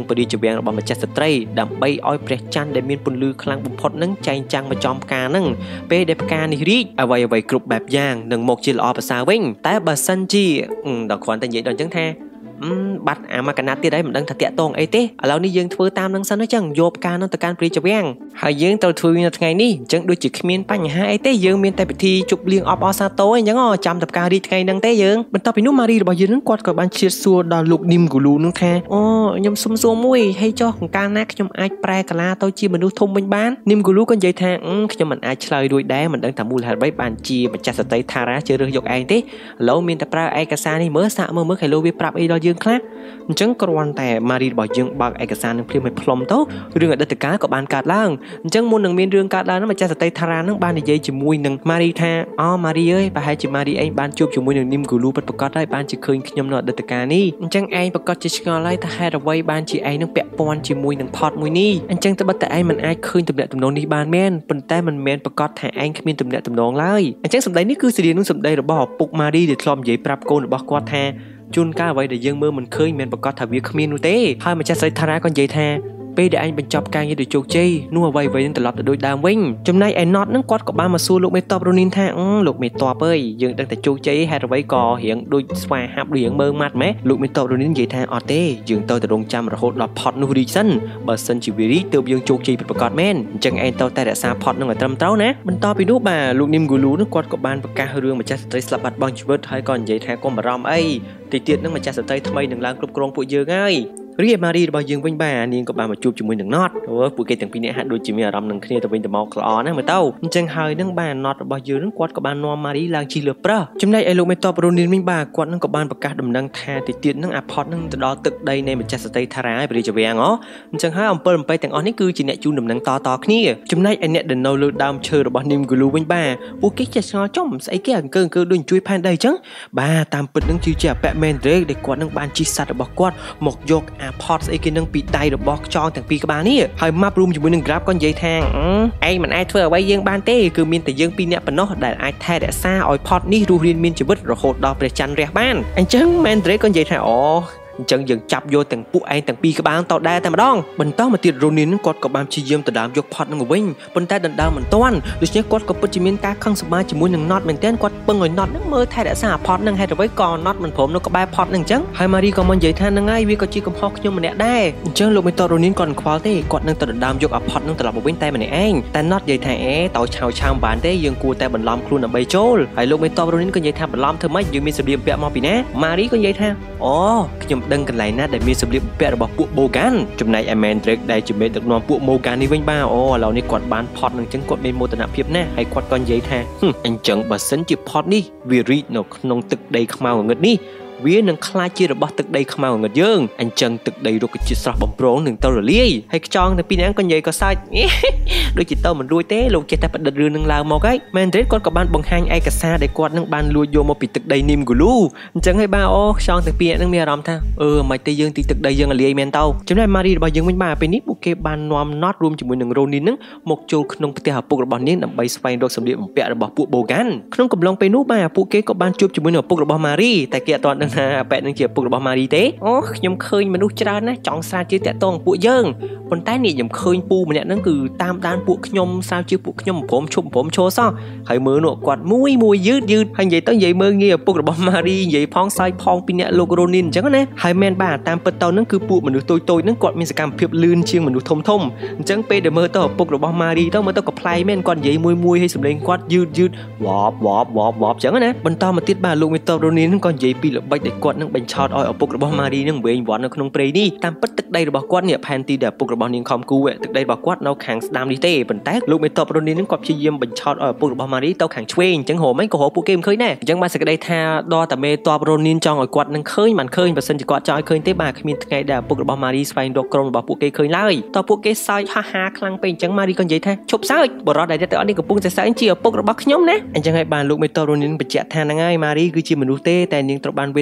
បរិយាវាំងរបស់ម្ចាស់ស្ត្រីដើម្បីឲ្យព្រះច័ន្ទដែលមានពន្លឺខ្លាំងបំផុតនឹងចែងចាំងមកចំផ្កានឹងពេលដែលផ្កានេះរីកអ្វីគ្រប់បែបយ៉ាងនឹងមកជាល្អប្រសើរវិញតែបើសិនជាដល់គ្រាន់តែនិយាយដល់អញ្ចឹងថាបាត់អាមកណាត់ទៀតហើយមិនដឹងថាតាក់តងអីទេឥឡូវនេះយើងធ្វើតាមនឹងសិនអញ្ចឹងយកផ្កានឹងទៅកាន់ព្រះរាជវាំងហើយយើងត្រូវធ្វើនៅថ្ងៃនេះអញ្ចឹងដូចជាគ្មានបញ្ហាអីទេយើងមានតែពិធីជប់លៀងអបអរសាទរអញ្ចឹងចាំតែផ្ការីកថ្ងៃហ្នឹងទេយើងបន្ទាប់ពីនោះម៉ារីរបស់យើងនឹងគាត់ក៏បានឆ្លៀតសួរដល់លោកនីមគូលូនឹងថាអូខ្ញុំសុំសួរមួយហើយចុះកាលណាខ្ញុំអាចប្រែកាឡាទៅជាមនុស្សធំវិញបាននីមគូលូក៏និយាយថាខ្ញុំមិនអាចឆ្លើយរួចដែរមិនដឹងថាមូលហេតុអ្វីបានជាម្ចាស់សតីថារ៉ាជ្រើសរើសយកឯងទេឥឡូវមានតែប្រើឯកសារនេះមើលសាកមើលខៃឡូវាប្រាប់អីដល់យើងខ្លះអញ្ចឹងគ្រាន់តែម៉ារីរបស់យើងបើកឯកសារនឹងភ្លាមឲ្យផ្លុំទៅរឿងអតីតកាលក៏បានកើតឡើងអញ្ចឹងមុននឹងមានរឿងកើតឡើងនោះម្ចាស់សតីថារ៉ានឹងបាននិយាយជាមួយនឹងម៉ារីថាអូម៉ារីអើយប្រហែលជាម៉ារីឯងបានជួបជាមួយនឹងនីមគូលូពិតប្រាកដហើយបានជាឃើញខ្ញុំនៅអតីតកាលនេះអញ្ចឹងឯងប្រកាសជាឆ្ងល់ហើយថាហេតុអ្វីបានជាឯងនឹងពាក់ព័ន្ធជាមួយនឹងផតមួយនេះអញ្ចឹងត្បិតតែឯងមិនអាចឃើញទំនាក់ទំនងនេះបានមែនប៉ុន្តែមិនមែនប្រកាសថាឯងគ្មានទំនាក់ទំនងឡើយអញ្ចឹងសម្ដីនេះគឺសេរីនឹងសម្ដីរបស់ឪពុកម៉ារីដែលធ្លាប់និយាយប្រាប់កូនរបស់គាត់ថាជួនកាលអ្វីដែលយើងមើលមិនឃើញមិនប្រកាសថាវាគ្មាននោះទេហើយម្ចាស់ស្រីថារ៉ាក៏និយាយថាពេលដែលឯងបញ្ចប់ការងារដោយជោគជ័យនោះអ្វីនឹងត្រឡប់ទៅដូចដើមវិញចំណែកឯណតនឹងគាត់ក៏បានមកសួរលោកមេតបរូនីនថាលោកមេតបអើយយើងដឹងតែជោគជ័យហេតុអ្វីក៏រៀងដូចស្វាហាប់រៀងមើងម៉ាត់ម៉េះលោកមេតបរូនីននិយាយថាអត់ទេយើងទៅរងចាំរហូតដល់ផតនោះរីកសិនបើសិនជាវារីកទើបយើងជោគជ័យពិតប្រាកដមែនអញ្ចឹងឯងទៅតែរក្សាផតនឹងឲ្យត្រឹមត្រូវណាបន្ទាប់ពីនោះបាទលោកនីមគូលូនឹងគាត់ក៏បានប្រកាសរឿងម្ចាស់ស្ត្រីស្លាប់បាត់បង់ជីវិតហើយក៏និយាយថាកុំបារម្ភអីតិចទៀតនឹងម្ចាស់ស្ត្រីថ្មីនឹងឡើងគ្រប់គ្រងពួកយើងហើយរីឯម៉ារីរបស់យើងវិញបាទនាងក៏បានមកជួបជាមួយនឹងណតពួកគេទាំងពីរនាក់ហាក់ដូចជាមានអារម្មណ៍នឹងគ្នាទៅវិញទៅមកល្អណាស់មើលទៅអញ្ចឹងហើយនឹងបាទណតរបស់យើងនឹងគាត់ក៏បាននាំម៉ារីឡើងជិះលើប្រើចំណែកឯលោកមេតបរូនីនវិញបាទគាត់នឹងក៏បានប្រកាសដំណឹងថាតិចទៀតនឹងអាផតនឹងទៅដល់ទឹកដីនៃម្ចាស់ស្ត្រីថារ៉ាហើយព្រះរាជវាំងអញ្ចឹងហើយអំពិលអំពៃទាំងអស់នេះគឺជាអ្នកជូនដំណឹងតគ្នាចំណែកឯអ្នកដែលនៅលើដើមឈើរបស់នីមគូលូវិញបាទពួកគេចេះឆ្ងល់ចំស្អីគេអង្គើដូចជួយផែនដីអញ្ចឹងបាទតាមពិតនឹងជាអពៈមែនទេដែលគាត់នឹងបានជិះសัตว์របស់គាត់មកយកអាផតស្អីគេនឹងពីដៃរបស់ខ្យងទាំងពីរក្បាលនេះហើយម៉ាប់រួមជាមួយនឹង Grab ក៏និយាយថាឯងមិនអាចធ្វើអ្វីយើងបានទេគឺមានតែយើងពីរនាក់ប៉ុណ្ណោះដែលអាចថែរក្សាឲ្យផតនេះរស់រានមានជីវិតរហូតដល់ព្រះច័ន្ទរះបានអញ្ចឹងមែនទេក៏និយាយថាអូអញ្ចឹងយើងចាប់យកទាំងពួកឯងទាំងពីរក្បាលទៅដែរតែម្ដងបន្តមកទៀតរូនីនគាត់ក៏បានព្យាយាមដណ្ដើមយកផតនឹងវិញប៉ុន្តែដណ្ដើមមិនទាន់ដូច្នេះគាត់ក៏ពិតជាមានការខឹងសម្បាជាមួយនឹងណតមែនទែនគាត់ពឹងឲ្យណតនឹងមើលថែរក្សាផតនឹងហេតុអ្វីក៏ណតមិនព្រមនៅក្បែរផតនឹងអញ្ចឹងហើយម៉ារីក៏មកនិយាយថានឹងហើយវាក៏ជាកំហុសខ្ញុំម្នាក់ដែរអញ្ចឹងលោកមេតរូនីនគាត់មិនខ្វល់ទេគាត់នឹងទៅដណ្ដើមយកអាផតនឹងត្រឡប់មកវិញតែម្នាក់ឯងតែណតនិយាយថាតើឆាវបានទេយើងគួរតែបន្លំខ្លួនដើម្បីចូលហើយលោកមេតរូនីនក៏និយាយថាបន្លំធ្វើម៉េចយើងមានសម្ភារពាក់មកពីណាម៉ារីក៏និយាយថាអូខ្ញុំដឹងកន្លែងណាដែលមានសម្ភារបំពាក់របស់ពួកបូកានចំណែកឯមែនត្រេកដែលជាមេដឹកនាំពួកម៉ូកាននេះវិញបាទអូឥឡូវនេះគាត់បានផតនឹងអញ្ចឹងគាត់មានមោទនភាពណាស់ហើយគាត់ក៏និយាយថាអញ្ចឹងបើសិនជាផតនេះវារីកនៅក្នុងទឹកដីខ្មៅងងឹតនេះវានឹងខ្លាចជារបស់ទឹកដីខ្មៅងងឹតយើងអញ្ចឹងទឹកដីរុក្ខជាតិស្រស់បំព្រងនឹងទៅរលាយហើយខ្យងទាំងពីរនាក់ក៏និយាយក៏សើចដូចជាទៅមិនរួចទេលោកចេះតែប្រឌិតរឿងនឹងឡើងមកហើយមែនទេគាត់ក៏បានបង្ហាញឯកសារដែលគាត់នឹងបានលួចយកមកពីទឹកដីនីមគូលូអញ្ចឹងហើយបាទអូខ្យងទាំងពីរនាក់នឹងមានអារម្មណ៍ថាមិនទេយើងទីទឹកដីយើងរលាយមែនទៅចំណែកម៉ារីរបស់យើងវិញបាទពេលនេះពួកគេបាននាំណតរួមជាមួយនឹងរ៉ូនីននឹងមកចូលក្នុងផ្ទះឪពុករបស់នាងដើម្បីស្វែងរកសម្ភារបំពាក់របស់ពួកបូកានក្នុងកំឡុងពេលនោះបាទពួកគេក៏បានជួបជាមួយនឹងឪពុករបស់ម៉ារីតែគេអត់ទាន់ថាប៉ែនឹងជាឪពុករបស់ម៉ារីទេអូខ្ញុំឃើញមនុស្សច្រើនណាស់ចង់ស្រាវជ្រាវតាក់ទងពួកយើងប៉ុន្តែនេះខ្ញុំឃើញពូម្នាក់ហ្នឹងគឺតាមដានពួកខ្ញុំស្រាវជ្រាវពួកខ្ញុំព្រមឈប់ព្រមឈរសោះហើយមើលនោះគាត់មួយយឺតហើយនិយាយទៅនិយាយមើលងាយឪពុករបស់ម៉ារីនិយាយផងសើចផងពីអ្នកលោករ៉ូនីនអញ្ចឹងណាហើយមែនបាទតាមពិតទៅហ្នឹងគឺពួកមនុស្សតូចហ្នឹងគាត់មានសកម្មភាពលឿនជាងមនុស្សធំអញ្ចឹងពេលដែលមើលទៅឪពុករបស់ម៉ារីទៅមើលទៅក៏ប្លែកមែនគាត់និយាយមួយហើយសម្លេងគាត់យឺតវ៉បអញ្ចឹងណាបន្តមកទៀតបាទលោកមេតបរ៉ូនីនក៏និយាយពីល្បិចដែលគាត់នឹងបញ្ឆោតឲ្យឪពុករបស់ម៉ារីនឹងវែងវាន់នៅក្នុងព្រៃនេះតាមពិតទឹកដីរបស់គាត់នេះផែនទីដែលឪពុករបស់នាងខំគូទឹកដីរបស់គាត់នៅខាងស្ដាំនេះទេប៉ុន្តែលោកមេតបរ៉ូនីននឹងគាត់ព្យាយាមបញ្ឆោតឲ្យឪពុករបស់ម៉ារីទៅខាងឆ្វេងអញ្ចឹងហៅមិនក៏ហៅពួកគេមិនឃើញដែរអញ្ចឹងបាទសេចក្តីថាដល់តែមេតបរ៉ូនីនចង់ឲ្យគាត់នឹងឃើញមិនឃើញបើសិនជាគាត់ចង់ឲ្យឃើញទេបាទគ្មានថ្ងៃដែលឪពុករបស់ម៉ារីស្វែងរកក្រុមរបស់ពួកគេឃើញឡើយតើពួកគេសើចហាខ្លាំងពេកអញ្ចឹងម៉ារីក៏និយាយថាឈប់សើចបរិបទដែលទាំងអស់នេះកំពុងតែសើចជាឪពុករបស់ខ្ញុំណាអញ្ចឹងហើយបាទលោកមេតបរ៉ូនីនបញ្ជាក់ថាហ្នឹងហើយម៉ារីគឺជាមនុស្សទេតែនាងត្រូវបានវេទ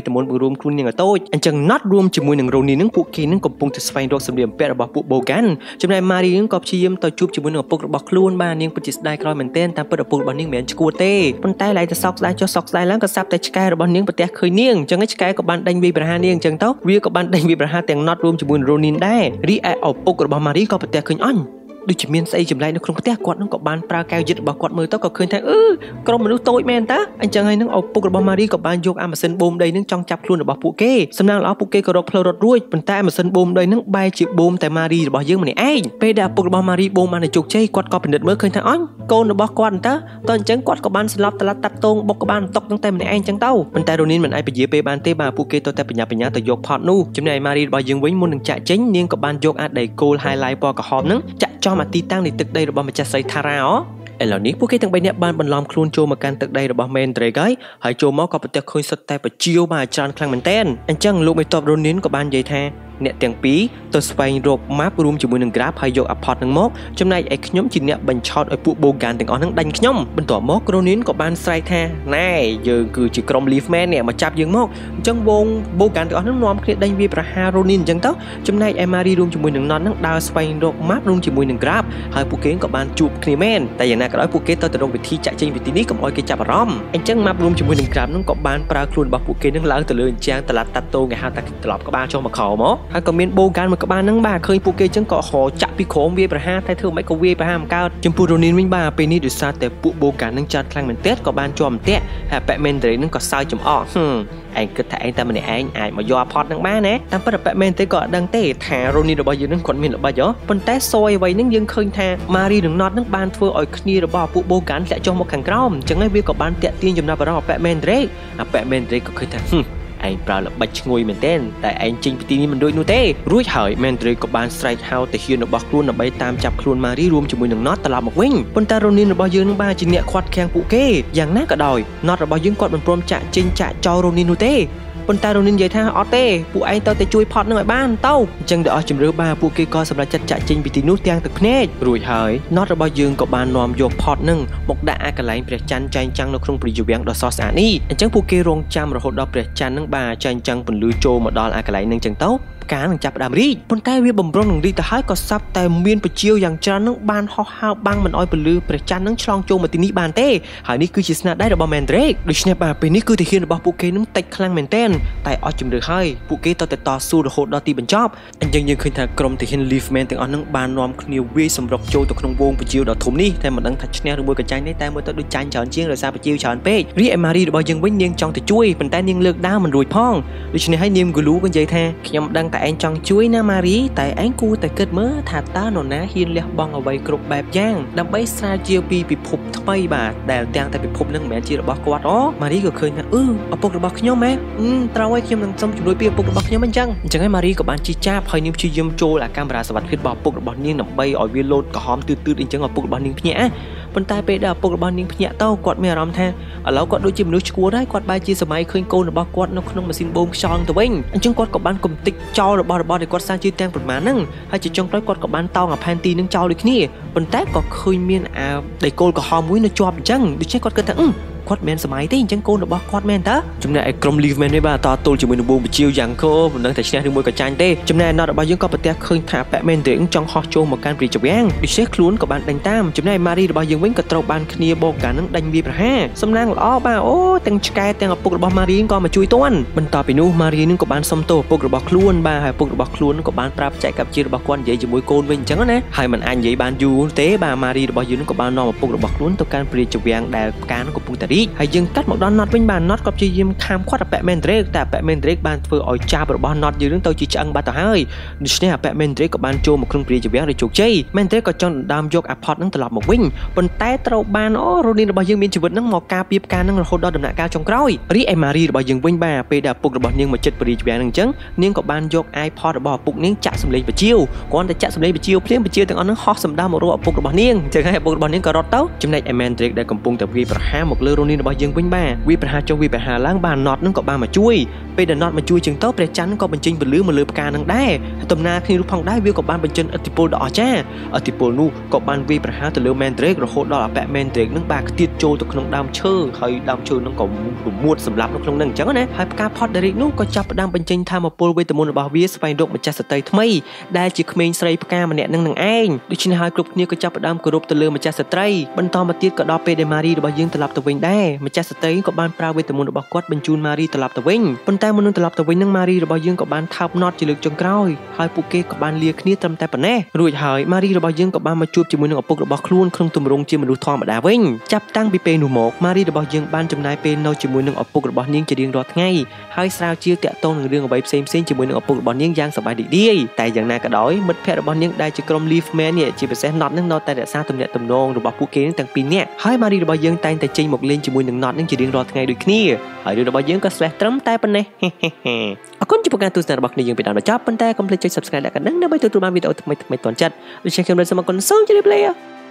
ตมนต์รวมครูนี่ก็โต้อันจังนัดรวมจมูกหนึ่งโรนีนึงปุกเกนึงกับปุ่งจะสไฟน์รกสำเร็จเปะระบบปุโบกันจำนายมารีนึงกับชีมต่อจูบจมูกหนึ่งปุกระบบครูนบ้านนึงปฏิสได้กลอยเหมือนเต้นตามเปิดปุกบ้านนึงเหมือนสกูเต้ปนใต้ไหลจะซอกได้จะซอกได้แล้วก็ซับแต่ชกายระบบนึงปฏิเคยเนียงจังไอ้ชกายกับบ้านดังวีประหารเนียงจังเต้าเรียกับบ้านดังวีประหารแต่งนัดรวมจมูกโรนีได้รีไอเอาปุกระบบมารีก็ปฏิเคยอ่อนดูจิมีนใส่จำไรในครองประเทศกอดนั่งกับบานปลาแก้วยึดบอกกอดมือต้องก็เคยแทงกรมมนุษย์โตยแมนตาอันจังไงนั่งเอาปุกระบามารีกับบานโยกอามาเซนบูมได้นั่งจ้องจับคลุนระบาปุเก้สำนักเอาปุเก้ก็รบเพลรถรุ่ยเป็นแต่อามาเซนบูมได้นั่งใบจีบบูมแต่มารีระบาเยอะมันเองไปด่าปุกระบามารีบูมมาในจุกใจกอดก็เป็นเดือดเมื่อเคยแทงอ้อนโกนระบากอดตาตอนจังกอดกับบานสลับตะลัดตัดตรงบกกับบานตกตั้งแต่มันเองจังเต้าเป็นแต่โดนินมันไอไปเยอะไปบานเตบาปุเก้ตัวแต่ปัญญาแต่โยกพอดนู่จำนายมารีระบายังวิ่งมุนหนึ่งจะเจ๊งเนียงกับบานโยกอาได้โกลไฮไลท์ปอกระหอบนั่งจะจอมาตีตั้งในตึกได้ระบาจะใส่ทาราอ๋อเหล่านี้พวกเขาตั้งไปเนี่ยบ้านบรรลอมครูนโจมาการตึกใดระบาเมนเตรกายหายโจมอกับประเทศเคยสดแต่ปะเจียวมาจานคลังมันเต้นอันจังลูกไม่ตอบโดนนิ้นกับบ้านใหญ่แท้เนี่ยเตียงปีตัวสไปน์โรบมาปรุมจมูกหนึ่งกราฟพายโยกอพอร์ตหนึ่งมกจำนายไอ้ขยมจีเนี่ยบัญชอตไอ้ปุ๊บโบการแต่งอ่อนทั้งดันขยมบรรตัวมกโรนินกับบ้านไซแท้แน่ยืนคือจีกรมลีฟแมนเนี่ยมาจับยืนมกจังวงโบการแต่งอ่อนทั้งนอมเคลียดันวีประหารโรนินจังเต้าจำนายไอ้มารีรวมจมูกหนึ่งนอนทั้งดาวสไปน์โรบมาปรุมจมูกหนึ่งกราฟหายปูเก้กับบ้านจูบคลีแมนแต่อย่างนั้นก็ร้อยปูเก้ตัวตรงไปที่จะเจงวิธีนี้กับออยเกจับร้อมไอ้จังมาปรุมจมูกหนึ่งกราฟนั่งกับบ้านปลาครูนบอกปูเก้นั่งล้างตะลึงจางตลาดตัดโตไงฮะตะตลอดกับบ้านช่องมาขอหมอหายก็มีโบการมันกับบ้านนั่งบ้าเคยปูเกจังเกาะหอจับปีโขมเวียประหารไทเธอไม่ก็เวียประหารก้าวจมปูโรนินวิ่งบ้าไปนี่ดูซาแต่ปูโบการนั่งจัดคลังเหมือนเตะกับบ้านจอมเตะหาแปะเมนเดรนั่งก็ซายจมอ้อไอ้ก็แต่ไอ้แต่มันไอ้มายอพอดนั่งบ้านะตามประแปะเมนเตะก็ดังเตะแถโรนินระบายยืนนั่งขนมินระบายเยอะปนแต่ซอยไว้นั่งยังเคยแทมารีหนึ่งนอดนั่งบ้านเฟื่ออ่อยคณีระบายปูโบการและจอมขังกล้อมจังไอ้เวียกับบ้านเตะตีนจมนาบารอแปะเมนเดรแปะเมนเดรก็เคยแทไอ้ปลาละบัชงวยเหมือนเต้นแต่ไอ้จริงปีนี้มันโดยนูเต้รู้เหยแมนเดรกับบานสไตร์เฮาแต่เฮียนบอกครูนใบตามจับครูนมารีรวมจมูกหนึ่งน็อตตลอดมาวิ่งปนตาโรนินระบายยืนบ้าจีเนี่ยควัดแข่งปุเก้อย่างน่ากระดอยน็อตระบายยืนกอดมันพร้อมจะจริงจะจอโรนินนูเต้ปนตาโรนินใหญ่ท่าออเต้ปูไอเต้าแต่ช่วยพอดหน่อยบ้านเต้าจังเดอจมเรือบ้าปูเกก็สำหรับจัดจ่าจริงปีนู้เตียงตึกเนจรวยหายน็อตระบายยืนกับบานนอมโยกพอดหนึ่งบกด่ากระไหลเปรียจันใจจังในครงปริยุเบียงดอซอสอานี่จังปูเกรงจำระหดดอกเปรียจันนั่งบ้าใจจังปนลือโจมาดอลอากระไหลหนึ่งจังเต้าการจับดามรีปนใต้เวียบำรุงหนึ่งดีแต่ให้ก็ซับแต่เมียนไปเจียวอย่างจานนั่งบานห่อห้าวบางมันอ้อยปลือเปรจันนั่งช่องโจมาตินิบานเต้หายนี่คือชิสนาได้ระบาแมนเดรกโดยเฉพาะเป็นนี่คือที่เขียนระบาปูเกนั่งติดคลังแมนเต้นแต่อ้อยจุ่มเดือดให้ปูเกต่อแต่ต่อสู้ระหดดอตีบรรจบอันยังเคยทางกรมที่เห็นลีฟแมนแต่อ้อยนั่งบานนอมคณีเวียสำหรับโจตัวขนมวงไปเจียวดอกทุ่มนี่แต่มันนั่งทัชแนลมวยกระจายในแต่มวยตัวดูจานจอนเชียงเลยซาไปเจียวจอนเป้รีไอมารีระบายังวิ่งเนียงจองแต่ช่วยเป็นแต่เนียงเลือกด้ามันรวยพ่องโดยเฉพาะให้เนียงกูรู้กันใจแท้ขยำดังแต่เอ็นจองช่วยนะมารีแต่ไอ้กูแต่เกิดเมื่อถาตาหนอนนะฮินเลี้ยบองเอาไว้กรุบแบบย่างดับใบสาเจียวปีปิพบทำไมบาดแต่แตงแต่ปิพบนั่งแม่จีระบอกกวาดอ๋อมารีก็เคยนะเอาปกระบอกขย่อมไหมตราไว้ขย่อมนั่งซ้ำจุดโดยเปียปกระบอกขย่อมมันจังให้มารีกับบ้านจีจ้าพอยนิ้วชี้ยมโจหลักการปราศวัตขึ้นบอกปกระบอกนิ่งหนับใบอ่อยวิโรดก็หอมตื่นจังเอาปกระบอกนิ่งเพี้ยปนตายไปด่าปกระบอกนิ่งเพี้ยเต้ากอดไม่รำแทนแล้วกอดโดยจิมนุชกัวได้กอดใบจีสมัยเคยโกนระบอกกอดนกขนมมาซินโบมชองตัวเองจังกอดกับบ้านกลมติ๊กจอระบอกได้กอดสร้างจีแตงประมาณนั่งให้จิจงร้อยกอดกับบ้านเตากับแพนตีนึงเจ้าเลยนี่ปนแต่ก็เคยมีได้โกลกับหอมวิ่งในจอบจังดูใช่กอดกันทั้งกอดแมนสมัยที่จังโกนบอกกอดแมนตาจำนายกรมลีฟแมนในบ้านต่อตูจมูกบูมไปเจียวอย่างเขาผมนั่งแต่ชนะถึงมวยกับจานเต้จำนายนอดบายังก็ปฏิเคยถาแปะแมนเดือดจังฮอโจมาการปรีจับแยงดิเชคล้วนกับบ้านดังตามจำนายมารีบายังวิ่งกับตรบ้านคเนียโบการนั่งดังวีประห้าสำนักล้อบ้าโอ้แต่งชกายแต่งกับปุกระบมารีก็มาช่วยต้นบรรต่อไปนู้มารีนึงกับบ้านสมโตปุกระบคล้วนบ้าให้ปุกระบคล้วนกับบ้านปราบใจกับจีระบควันใหญ่จมูกโกนวิ่งจังนะให้มันอันใหญ่บ้านยูเต้บ้ามารีบายังกับบ้านนอมปุกระบคล้วนตัวการปรีจับแยงแต่การกับปุกตารีให้ยังกัดดอนน็อตเป็นบานน็อตกับจียิมคามควัดแปะเมนเดรกแต่แปะเมนเดรกบานเฟืออ่อยจ้าบรบอนน็อตยืนเรื่องตัวจีจังบาตาให้ดิฉันแปะเมนเดรกกับบานโจมาครึ่งปีจะเบี้ยเลยจุกใจเมนเดรกก็จังดามยกอพอร์ตนั่งตลอดมาวิ่งบนใต้ตรบานโรนินระบายยังมีชีวิตนั่งหมอกกาปีบการนั่งโคดอดำหนักกาจงกร้อยรีไอมารีระบายยังวิ่งบ่าไปดับปุกระบายยังมาจัดปรีจะเบี้ยนั่งจังเนียงกับบานยกไอพอร์ตระบายปุกเนียงจัดสำเร็จไปเจียวก่อนแต่จัดสำเร็จไปเจียวเพลี้ยงไปเจียวแต่อันนั้นฮอกสำดามมารัวปุกระบายเนียงจะให้ปุกระบายเนียงก็รอดเต้าจำในไอเมนเดรกได้กำปงแต่วีประหารหมกเลือโรនេះរបស់យើងវិញបាទវាប្រហាចុះវាប្រហាឡើងបានណត់នឹងក៏បានមកជួយពេលដែលណត់មកជួយជាងទៅព្រះច័ន្ទក៏បញ្ចេញពន្លឺមកលើផ្កានឹងដែរដំណើរគ្នានោះផងដែរវាក៏បានបញ្ចេញឥទ្ធិពលដ៏អស្ចារ្យឥទ្ធិពលនោះក៏បានវាប្រហាទៅលើ Mandrake រហូតដល់អបៈ Mandrake នឹងបានខ្ទាតចូលទៅក្នុងដើមឈើហើយដើមឈើនឹងក៏រមួតសម្លាប់នៅក្នុងនឹងអញ្ចឹងណាហើយផ្កា Podderic នោះក៏ចាប់ផ្ដើមបញ្ចេញថាមពលវេទមន្តរបស់វាស្វែងរកម្ចាស់សត្រីថ្មីដែលជាក្មេងស្រីផ្កាម្នាក់នឹងឯងដូច្នេះហើយគ្រប់គ្នាក៏ចាប់ផ្ដើមគោរពទៅលើម្ចាស់ស្ត្រីបន្តមកទៀតក៏ដល់ពេលដែលម៉ារីរបស់យើងត្រឡប់ទៅវិញដែរម្ចាស់ស្ត្រីក៏បានប្រើវេទមន្តរបស់គាត់បញ្ជូនម៉ារីត្រឡប់ទៅវិញប៉ុន្តែមុននឹងត្រឡប់ទៅវិញនឹងម៉ារីរបស់យើងក៏បានថើបណត់ជាលើកចុងក្រោយហើយពួកគេក៏បានលាគ្នាត្រឹមតែប៉ុណ្ណេះរួចហើយម៉ារីរបស់យើងក៏បានមកជួបជាមួយនឹងឪពុករបស់ខ្លួនក្នុងទម្រង់ជាមនុស្សធម្មតាវិញចាប់តាំងពីពេលនោះមកម៉ារីរបស់យើងបានចំណាយពេលនៅជាមួយនឹងឪពុករបស់នាងជារៀងរាល់ថ្ងៃហើយស្រាវជ្រាវតាក់ទងនឹងរឿងអ្វីផ្សេងៗជាមួយនឹងឪពុករបស់នាងយ៉ាងសប្បាយរីករាយតែយ៉ាងណាក៏ដោយមិត្តភ័ក្តិរបស់នាងដែលជាក្រុម Leafman នេះជាពិសេស Not នឹងនៅតែរក្សាទំនាក់ទំនងរបស់ពួកគេទាំងពីរនាក់ហើយម៉ារីរបស់យើងតែងតែចេញមកលេងជាមួយនឹង Not នឹងជារៀងរាល់ថ្ងៃដូចគ្នាហើយរឿងរបស់យើងក៏ស្លេះត្រឹមតែប៉ុណ្ណេះអរគុណចំពោះការទស្សនារបស់គ្នាយើងពីដើមដល់ចប់ប៉ុន្តែកុំភ្លេចចុច Subscribe ដាក់កណ្ដឹងដើម្បីទទួលបានវីដេអូថ្មីៗទាន់ចិត្តដូច្នេះខ្ញុំសូមអរគុណសូមជម្រាបលា